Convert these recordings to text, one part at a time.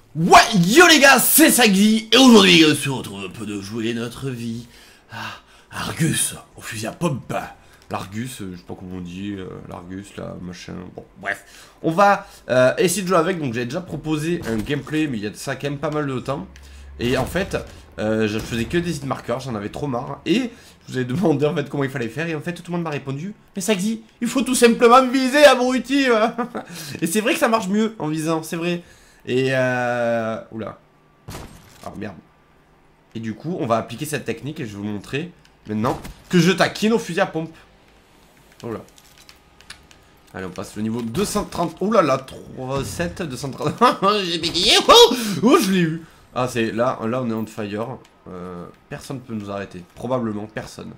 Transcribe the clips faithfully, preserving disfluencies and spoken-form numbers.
Ouais, yo les gars, c'est Sagzi, et aujourd'hui on se retrouve un peu de jouer notre vie. Ah, Argus, au fusil à pompe. L'Argus, euh, je sais pas comment on dit, euh, l'Argus, là, machin, bon, bref. On va euh, essayer de jouer avec, donc j'avais déjà proposé un gameplay, mais il y a de ça quand même pas mal de temps. Et en fait, euh, je faisais que des hit markers, j'en avais trop marre. Et je vous ai demandé en fait comment il fallait faire, et en fait tout le monde m'a répondu, mais Sagzi, il faut tout simplement me viser, abruti. Et c'est vrai que ça marche mieux en visant, c'est vrai. Et euh... Oula. Ah merde. Et du coup, on va appliquer cette technique et je vais vous montrer maintenant que je taquine au fusil à pompe. Oula. Allez, on passe le niveau deux cent trente. Oula là, trois sept, deux cent trente. J'ai bégayé. Oh, oh je l'ai eu. Ah, c'est là, là, on est on fire. Euh, personne ne peut nous arrêter. Probablement personne.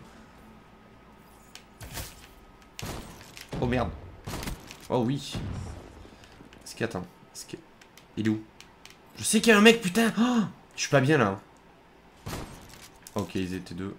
Oh merde. Oh oui. Est-ce qu'il attend? Est-ce que... Il est où? Je sais qu'il y a un mec, putain. Oh, je suis pas bien là. Ok, ils étaient deux.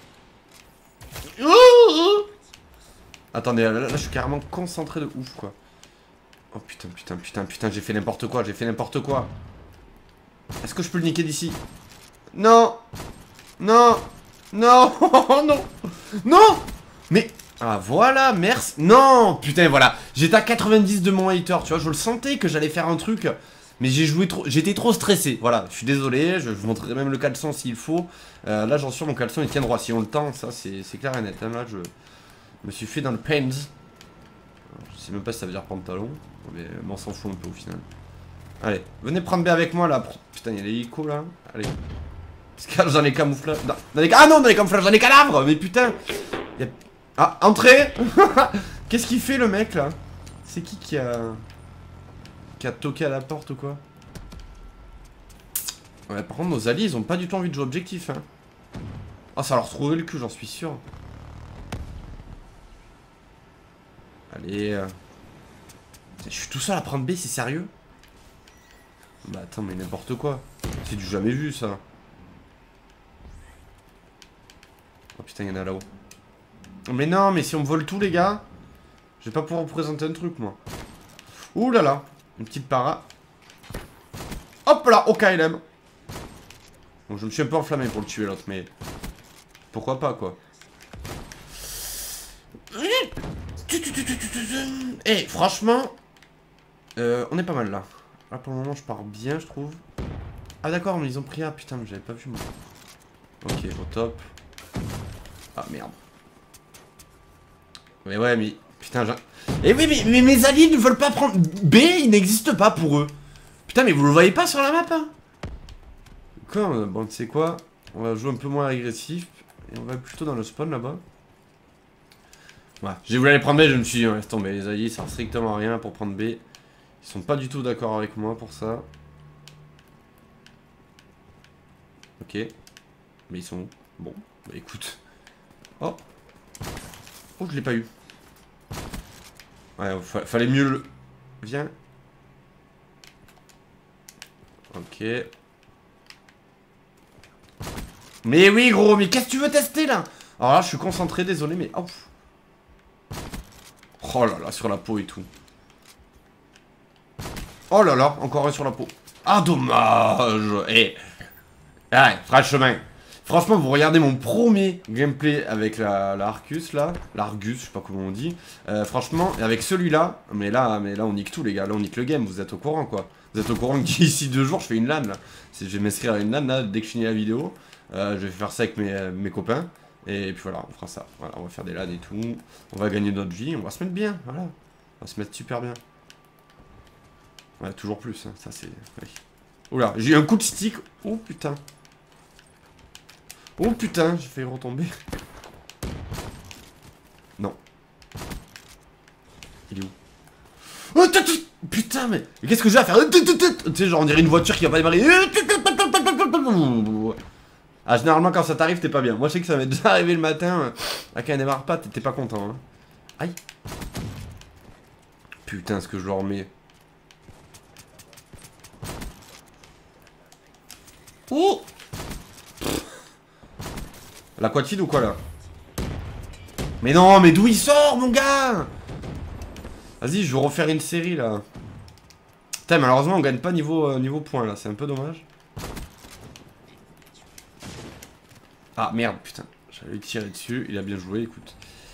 Attendez, là, là, là, je suis carrément concentré de ouf, quoi. Oh putain, putain, putain, putain, j'ai fait n'importe quoi, j'ai fait n'importe quoi. Est-ce que je peux le niquer d'ici? Non. Non. Non. Non. Non. Mais... Ah voilà, merci. Non, putain, voilà. J'étais à quatre-vingt-dix de mon hater, tu vois, je le sentais que j'allais faire un truc. Mais j'ai joué trop, j'étais trop stressé. Voilà, je suis désolé, je vous montrerai même le caleçon s'il faut. Euh, là, j'en suis, mon caleçon il tient droit. Si on le tend, ça c'est clair et net. Hein. Là, je me suis fait dans le pains. Je sais même pas si ça veut dire pantalon. Mais on s'en fout un peu au final. Allez, venez prendre B avec moi là. Putain, il y a les hélicos là. Allez. Parce que là, dans les camouflages. Dans, dans les... Ah non, dans les camouflages, dans les cadavres. Mais putain. Y a... Ah, entrez. Qu'est-ce qu'il fait le mec là? C'est qui qui a... qui a toqué à la porte ou quoi? Ouais, par contre, nos alliés, ils ont pas du tout envie de jouer objectif, hein. Ah, ça leur trouverait le cul, j'en suis sûr. Allez. Euh... Je suis tout seul à prendre B, c'est sérieux? Bah attends, mais n'importe quoi. C'est du jamais vu, ça. Oh putain, il y en a là-haut. Mais non, mais si on me vole tout, les gars, je vais pas pouvoir vous présenter un truc, moi. Ouh là là. Une petite para. Hop là, au K L M. Bon, je me suis un peu enflammé pour le tuer l'autre, mais... Pourquoi pas, quoi. Eh, franchement... Euh, on est pas mal, là. Là, pour le moment, je pars bien, je trouve. Ah, d'accord, mais ils ont pris A. Putain, mais j'avais pas vu, moi. Ok, au top. Ah, merde. Mais ouais, mais... Putain, j'ai... Eh oui, mais, mais mes alliés ne veulent pas prendre... B, il n'existe pas pour eux. Putain, mais vous le voyez pas sur la map, hein? Quoi? Bon, tu sais quoi? On va jouer un peu moins agressif. Et on va plutôt dans le spawn, là-bas. Ouais, j'ai voulu aller prendre B, je me suis dit, laisse tomber, les alliés, ça sert strictement à rien pour prendre B. Ils sont pas du tout d'accord avec moi pour ça. Ok. Mais ils sont où? Bon, bah écoute. Oh. Oh, je l'ai pas eu. Ouais, fa fallait mieux le... Viens. Ok. Mais oui, gros, mais qu'est-ce que tu veux tester, là? Alors là, je suis concentré, désolé, mais... Oh, oh là là, sur la peau et tout. Oh là là, encore un sur la peau. Ah, dommage. Eh. Ouais, franchement. Franchement, vous regardez mon premier gameplay avec la, la Arcus là, l'Argus, je sais pas comment on dit. Euh, franchement, et avec celui-là, mais là, mais là, on nique tout les gars. Là, on nique le game. Vous êtes au courant quoi. Vous êtes au courant qu'ici deux jours, je fais une LAN là. Je vais m'inscrire à une LAN là dès que je finis la vidéo. Euh, je vais faire ça avec mes, mes copains. Et puis voilà, on fera ça. Voilà, on va faire des LAN et tout. On va gagner notre vie. On va se mettre bien. Voilà, on va se mettre super bien. Ouais, toujours plus. Hein. Ça c'est. Oui. Oula, j'ai eu un coup de stick. Oh putain. Oh putain, j'ai failli retomber. Non. Il est où? Oh, putain, mais, mais qu'est-ce que j'ai à faire? Tu sais, genre on dirait une voiture qui va pas démarrer. Ah, généralement quand ça t'arrive, t'es pas bien. Moi je sais que ça m'est déjà arrivé le matin. Ah, quand elle démarre pas, t'es pas content. Hein. Aïe. Putain, ce que je leur mets. Oh. L'aquatide ou quoi là? Mais non, mais d'où il sort mon gars? Vas-y, je vais refaire une série là. Putain, malheureusement, on gagne pas niveau, euh, niveau point, là. C'est un peu dommage. Ah, merde, putain. J'allais lui tirer dessus. Il a bien joué, écoute.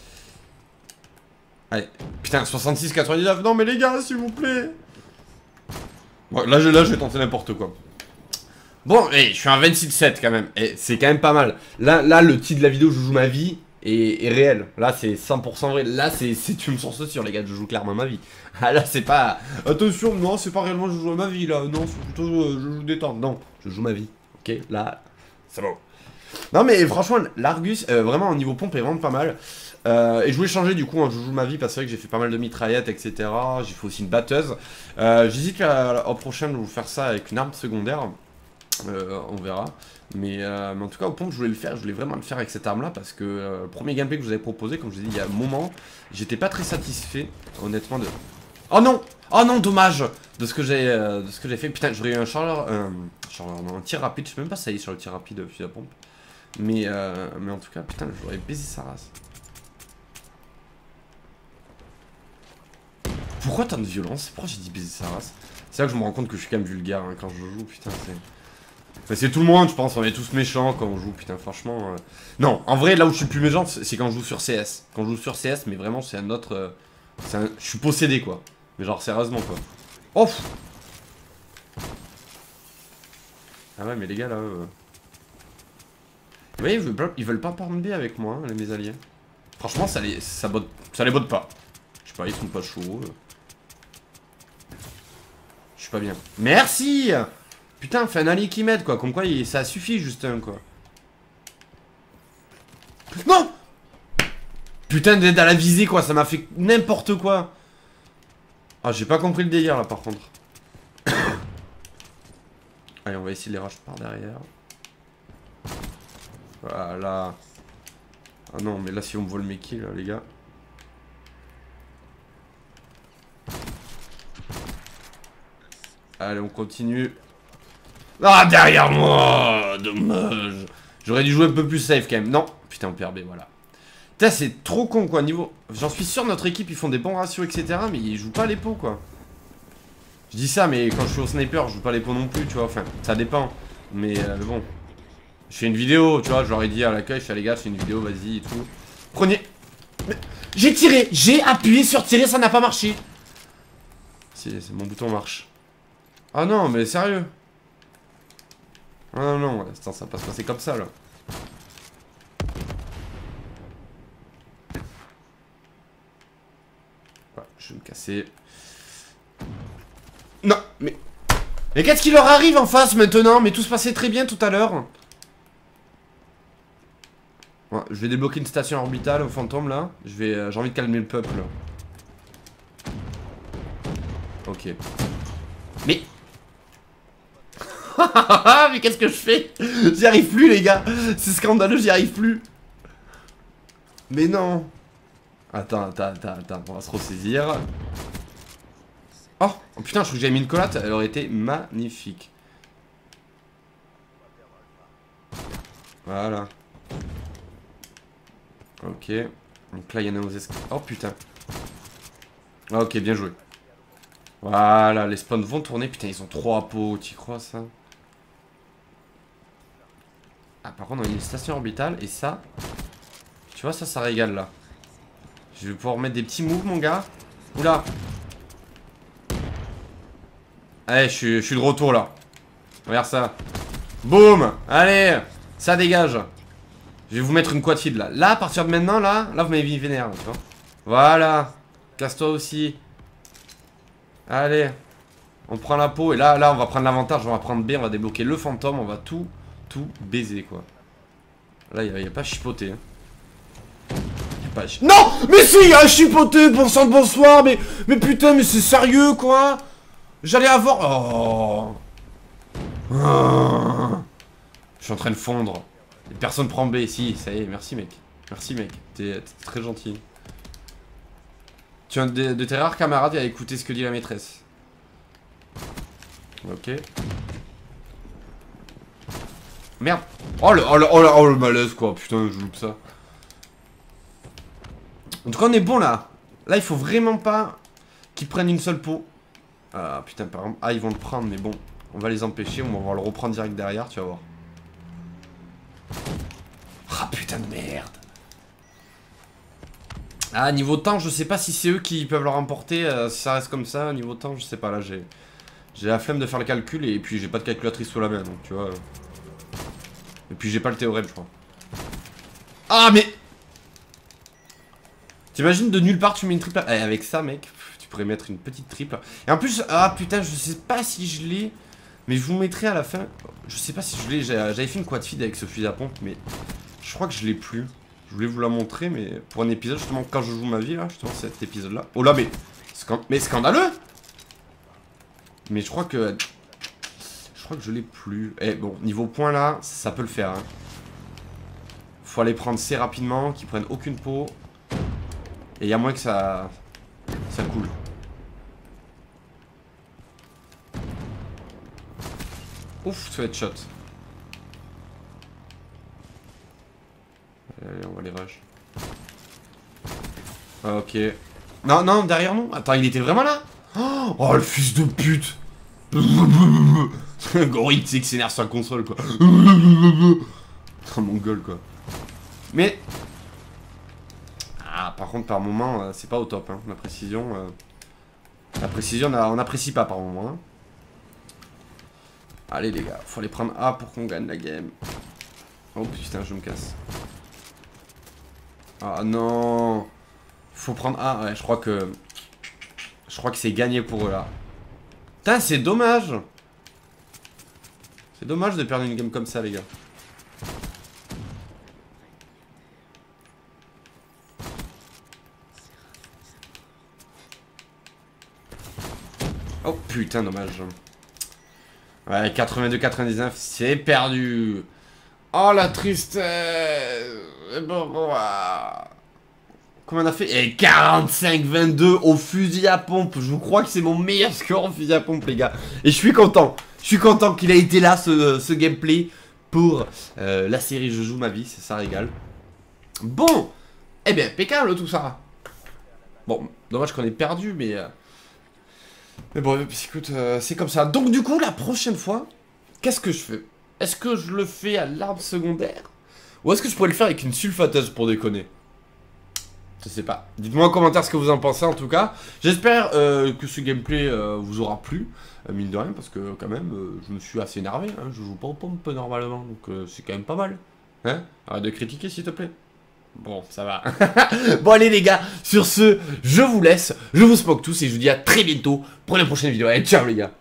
Allez. Putain, soixante-six quatre-vingt-dix-neuf. Non, mais les gars, s'il vous plaît. Bon, là, je, là, je vais tenter n'importe quoi. Bon, hey, je suis un vingt-six sept quand même. Et c'est quand même pas mal. Là, là, le titre de la vidéo, je joue ma vie, est, est réel. Là, c'est cent pour cent vrai. Là, c'est une source sûre, les gars. Je joue clairement ma vie. Ah, là, c'est pas... Attention, non, c'est pas réellement je joue ma vie, là. Non, c'est plutôt euh, je joue détente. Non, je joue ma vie. Ok, là, c'est bon. Non, mais franchement, l'Argus, euh, vraiment, au niveau pompe, est vraiment pas mal. Euh, et je voulais changer du coup, hein, je joue ma vie parce que, que j'ai fait pas mal de mitraillettes, et cetera. J'ai fait aussi une batteuse. Euh, J'hésite au prochain de vous faire ça avec une arme secondaire. Euh, on verra. Mais, euh, mais en tout cas, au pompe, je voulais le faire. Je voulais vraiment le faire avec cette arme-là parce que euh, le premier gameplay que je vous avais proposé, comme je vous ai dit il y a un moment, j'étais pas très satisfait, honnêtement, de. Oh non! Oh non, dommage! De ce que j'ai euh, de ce que j'ai fait. Putain, j'aurais eu un chargeur. Euh, chargeur, non, un tir rapide. Je sais même pas si ça y est sur le tir rapide euh, fusil à pompe. Mais, euh, mais en tout cas, putain, j'aurais baisé sa race. Pourquoi tant de violence? Pourquoi j'ai dit baiser sa race? C'est là que je me rends compte que je suis quand même vulgaire hein, quand je joue, putain, c'est... Enfin, c'est tout le monde, je pense, on est tous méchants quand on joue, putain, franchement... Euh... Non, en vrai, là où je suis plus méchant, c'est quand je joue sur C S. Quand je joue sur C S, mais vraiment, c'est un autre... Euh... Un... Je suis possédé, quoi. Mais genre, sérieusement, quoi. Oh pff. Ah ouais, mais les gars, là... Euh... Vous voyez, ils veulent, ils veulent pas prendre B avec moi, hein, les mes alliés. Franchement, ça les, ça botte, ça les botte pas. Je sais pas, ils sont pas chauds. Je suis pas bien. Merci. Putain, fais un allié qui m'aide, quoi. Comme quoi, il, ça suffit, juste un, quoi. Non. Putain, d'être à la visée, quoi. Ça m'a fait n'importe quoi. Ah, j'ai pas compris le délire, là, par contre. Allez, on va essayer de les rush par derrière. Voilà. Ah non, mais là, si on me vole mes kills, là, les gars. Allez, on continue. Ah, derrière moi! Dommage. J'aurais dû jouer un peu plus safe, quand même. Non. Putain, on perd B, voilà. Putain, c'est trop con, quoi. Niveau... J'en suis sûr, notre équipe, ils font des bons ratios, et cetera. Mais ils jouent pas les pots, quoi. Je dis ça, mais quand je suis au sniper, je joue pas les pots non plus, tu vois. Enfin, ça dépend. Mais, euh, mais bon. Je fais une vidéo, tu vois, je leur ai dit à l'accueil, je fais les gars, je fais une vidéo, vas-y et tout. Prenez. J'ai tiré, j'ai appuyé sur tirer, ça n'a pas marché. Si, mon bouton marche. Ah non, mais sérieux. Ah non, non, attends, ça va pas se passer comme ça là. Ouais, je vais me casser. Non, mais. Mais qu'est-ce qui leur arrive en face maintenant? Mais tout se passait très bien tout à l'heure. Ouais, je vais débloquer une station orbitale au fantôme là. Je vais, euh, j'ai envie de calmer le peuple. Ok. Mais. Mais qu'est-ce que je fais? J'y arrive plus les gars. C'est scandaleux, j'y arrive plus. Mais non. Attends, attends, attends, attends. On va se ressaisir. Oh, oh putain, je crois que j'avais mis une collate. Elle aurait été magnifique. Voilà. Ok. Donc là, il y en a aux escaliers. Oh putain. Ok, bien joué. Voilà, les spawns vont tourner. Putain, ils ont trois pots. Tu crois ça? Ah, par contre, on a une station orbitale. Et ça, tu vois, ça, ça régale là. Je vais pouvoir mettre des petits moves, mon gars. Oula. Allez, je suis, je suis de retour là. Regarde ça. Boum. Allez. Ça dégage. Je vais vous mettre une quad feed là. Là, à partir de maintenant, là, là, vous m'avez mis vénère, là, tu vois. Voilà. Casse-toi aussi. Allez. On prend la peau et là, là, on va prendre l'avantage. On va prendre B, on va débloquer le fantôme. On va tout, tout baiser, quoi. Là, il n'y a, a pas chipoté. Hein. Y a pas chi... Non. Mais si, il y a un chipoté. Bon sang de bonsoir. Mais, mais putain, mais c'est sérieux, quoi. J'allais avoir... Oh. Oh. Je suis en train de fondre. Personne prend B. Si, ça y est. Merci, mec. Merci, mec. T'es très gentil. Tu es un de, de tes rares camarades à écouter ce que dit la maîtresse. Ok. Merde. Oh le, oh le, oh le, oh le malaise, quoi. Putain, je loupe ça. En tout cas, on est bon, là. Là, il faut vraiment pas qu'ils prennent une seule peau. Ah putain, par exemple. Ah, ils vont le prendre, mais bon. On va les empêcher, on va le reprendre direct derrière, tu vas voir. Ah putain de merde. Ah, niveau temps, je sais pas si c'est eux qui peuvent le remporter. Euh, si ça reste comme ça, niveau temps, je sais pas. Là, j'ai j'ai la flemme de faire le calcul et puis j'ai pas de calculatrice sous la main, donc tu vois. Et puis j'ai pas le théorème, je crois. Ah, mais t'imagines de nulle part, tu mets une triple. Eh, avec ça, mec, tu pourrais mettre une petite triple. Et en plus, ah putain, je sais pas si je l'ai. Mais je vous mettrai à la fin. Je sais pas si je l'ai. J'avais fait une quad feed avec ce fusil à pompe, mais je crois que je l'ai plus. Je voulais vous la montrer, mais pour un épisode, justement, quand je joue ma vie, là, justement, cet épisode-là. Oh là, mais... Scan... Mais scandaleux. Mais je crois que... Je crois que je l'ai plus. Eh, bon, niveau point, là, ça peut le faire, hein. Faut aller prendre C rapidement, qu'ils prennent aucune peau. Et il y a moins que ça... Ça coule. Ouf, ce headshot. Allez, on va les rush. Ah, ok. Non, non, derrière nous. Attends, il était vraiment là. Oh, le fils de pute. Gorille, tu sais qui s'énerve sur la console, quoi. Oh, mon gueule, quoi. Mais... Ah, par contre, par moment, euh, c'est pas au top, hein. La précision... Euh... La précision, on n'apprécie pas par moment, hein. Allez, les gars, faut aller prendre A pour qu'on gagne la game. Oh, putain, je me casse. Ah non, faut prendre A. Ouais, je crois que je crois que c'est gagné pour eux là. Putain, c'est dommage. C'est dommage de perdre une game comme ça, les gars. Oh putain, dommage. Ouais, quatre-vingt-deux quatre-vingt-dix-neuf, c'est perdu. Oh la tristesse. Comment on a fait? Et quarante-cinq vingt-deux au fusil à pompe. Je crois que c'est mon meilleur score au fusil à pompe, les gars. Et je suis content. Je suis content qu'il ait été là, ce, ce gameplay, pour euh, la série Je joue ma vie. C'est ça régale. Bon. Eh bien, impeccable tout ça. Bon, dommage qu'on ait perdu, mais... Euh... Mais bon, écoute, euh, c'est comme ça. Donc du coup, la prochaine fois, qu'est-ce que je fais? Est-ce que je le fais à l'arme secondaire? Ou est-ce que je pourrais le faire avec une sulfateuse pour déconner? Je sais pas. Dites-moi en commentaire ce que vous en pensez en tout cas. J'espère euh, que ce gameplay euh, vous aura plu, euh, mine de rien, parce que quand même, euh, je me suis assez énervé. Hein, je joue pas aux pompes normalement, donc euh, c'est quand même pas mal. Hein? Arrête de critiquer s'il te plaît. Bon, ça va. Bon allez les gars, sur ce, je vous laisse. Je vous smoke tous et je vous dis à très bientôt pour la prochaine vidéo. Allez, ciao les gars.